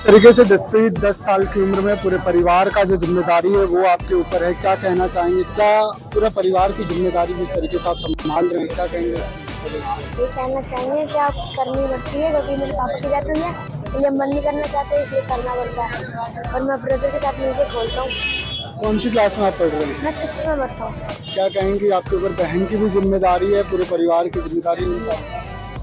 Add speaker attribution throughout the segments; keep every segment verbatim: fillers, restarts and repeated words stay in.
Speaker 1: तरीके से जसप्रीत दस साल की उम्र में पूरे परिवार का जो जिम्मेदारी है वो आपके ऊपर है, क्या कहना चाहेंगे? क्या पूरा परिवार की जिम्मेदारी जिस तरीके से आप संभाल रहे हैं, क्या कहेंगे?
Speaker 2: ये कहना चाहेंगे कि आप करनी पड़ती है क्योंकि मेरे पापा की डेथ हुई है, ये मन नहीं करना चाहते इसलिए करना पड़ता है। और मैं ब्रदर के साथ मिलकर खोलता हूँ।
Speaker 1: कौन सी क्लास में आप पढ़ रहे हैं?
Speaker 2: मैं सिक्स्थ में पढ़ता हूँ।
Speaker 1: क्या कहेंगे आपके ऊपर बहन की भी जिम्मेदारी है, पूरे परिवार की जिम्मेदारी है?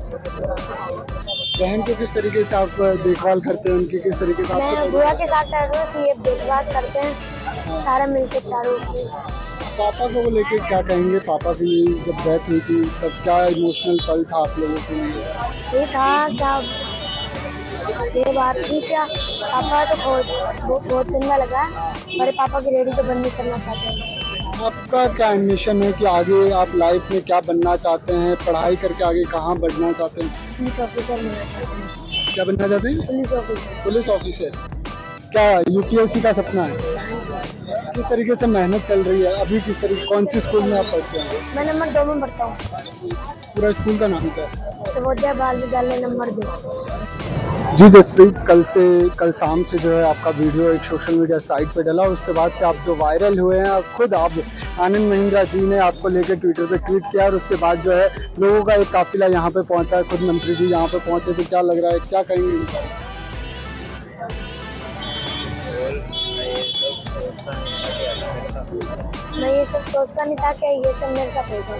Speaker 1: बहन को किस तरीके से आप देखभाल करते हैं, उनकी किस तरीके से?
Speaker 2: मैं बुआ के साथ रहता हूँ इसलिए देखभाल करते हैं सारा मिलकर चारों।
Speaker 1: पापा को लेके क्या कहेंगे? पापा की जब डेथ हुई थी तब क्या इमोशनल पल था आप लोगों के लिए?
Speaker 2: ये था क्या ये बात थी क्या पापा तो बहुत बहुत गंदा लगा। मेरे पापा की रेडी तो बंद नहीं करना चाहते हैं।
Speaker 1: आपका क्या एम्बिशन है कि आगे आप लाइफ में क्या बनना चाहते हैं? पढ़ाई करके आगे कहाँ बढ़ना चाहते हैं?
Speaker 2: पुलिस ऑफिसर बनना चाहते हैं।
Speaker 1: क्या बनना चाहते हैं?
Speaker 2: Police officer.
Speaker 1: Police officer. क्या यूपीएससी का सपना है? किस तरीके से मेहनत चल रही है अभी? किस तरीके कौन सी स्कूल में आप पढ़ते हैं?
Speaker 2: मैं नंबर दो में पढ़ता हूँ।
Speaker 1: पूरा स्कूल का नाम क्या है?
Speaker 2: सर्वोदय बाल विद्यालय नंबर दो।
Speaker 1: जी जसप्रीत, कल से कल शाम से जो है आपका वीडियो एक सोशल मीडिया साइट पे डला, उसके बाद से आप जो वायरल हुए हैं, खुद आप आनंद महिंद्रा जी ने आपको लेकर ट्विटर पे ट्वीट किया और उसके बाद जो है लोगों का एक काफिला यहाँ पे पहुँचा, खुद मंत्री जी यहाँ पे पहुँचे, तो क्या लग रहा है, क्या कहेंगे इन पर?
Speaker 2: मैं ये सब सोचता नहीं था कि ये सब मेरे साथ होगा।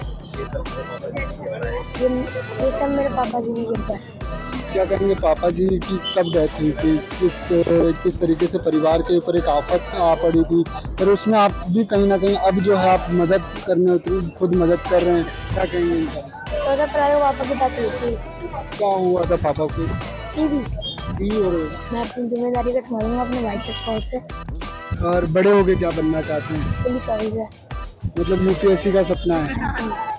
Speaker 2: ये, ये सब मेरे पापा जी की कृपा है।
Speaker 1: क्या कहेंगे? पापा जी की कब डेथ हुई थी? किस किस तरीके से परिवार के ऊपर एक आफत आ पड़ी थी, पर उसमें आप भी कहीं ना कहीं अब जो है आप मदद करने उतरी, खुद मदद कर रहे हैं, क्या कहेंगे इनका?
Speaker 2: चौदह अप्रैल को पापा की डेथ हुई थी।
Speaker 1: क्या हुआ था पापा को?
Speaker 2: टीवी।
Speaker 1: और
Speaker 2: मैं अपनी जिम्मेदारी को संभालूंगा अपने भाई के सपोर्ट से।
Speaker 1: और बड़े होके क्या बनना चाहते हैं?
Speaker 2: Police officer.
Speaker 1: मतलब यूपीएससी का सपना है?